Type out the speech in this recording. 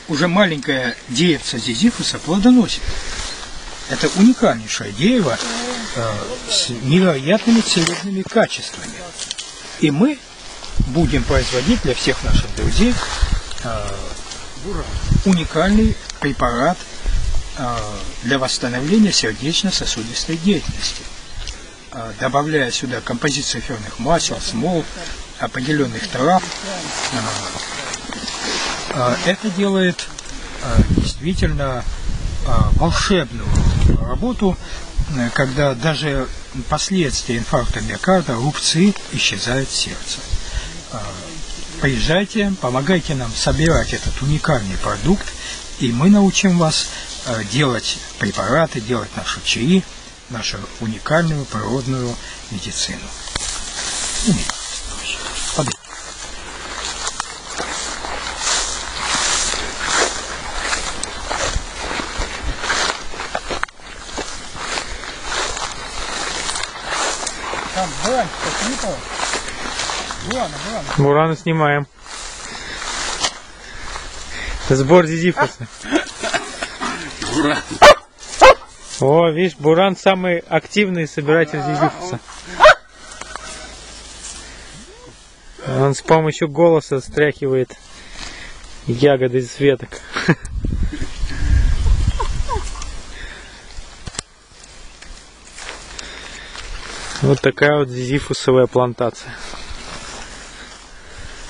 уже маленькое деревце зизифуса плодоносит. Это уникальнейшее дерево с невероятными целебными качествами. И мы будем производить для всех наших друзей уникальный препарат для восстановления сердечно-сосудистой деятельности, добавляя сюда композицию эфирных масел, смол, определенных трав. Это делает действительно волшебную работу, когда даже последствия инфаркта миокарда, рубцы исчезают в сердце. Приезжайте, помогайте нам собирать этот уникальный продукт, и мы научим вас делать препараты, делать наши чаи, нашу уникальную природную медицину. Там Бурана снимаем. Сбор зизифуса. Буран. О, видишь, Буран самый активный собиратель зизифуса. Он с помощью голоса стряхивает ягоды с веток. Вот такая вот зизифусовая плантация.